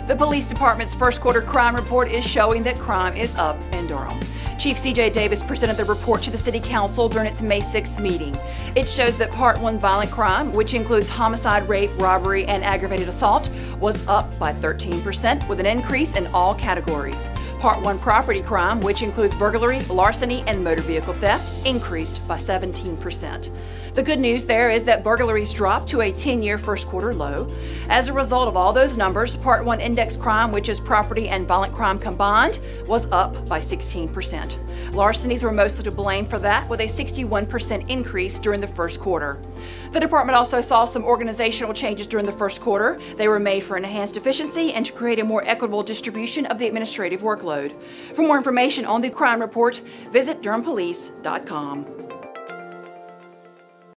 The police department's first quarter crime report is showing that crime is up in Durham. Chief C.J. Davis presented the report to the City Council during its May 6th meeting. It shows that Part 1 violent crime, which includes homicide, rape, robbery, and aggravated assault, was up by 13%, with an increase in all categories. Part 1 property crime, which includes burglary, larceny, and motor vehicle theft, increased by 17%. The good news there is that burglaries dropped to a 10-year first quarter low. As a result of all those numbers, Part 1 index crime, which is property and violent crime combined, was up by 16%. Larcenies were mostly to blame for that, with a 61% increase during the first quarter. The department also saw some organizational changes during the first quarter. They were made for enhanced efficiency and to create a more equitable distribution of the administrative workload. For more information on the crime report, visit DurhamPolice.com.